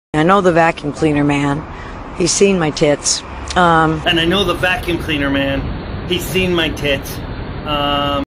I know the vacuum cleaner man. He's seen my tits. And I know the vacuum cleaner man. He's seen my tits.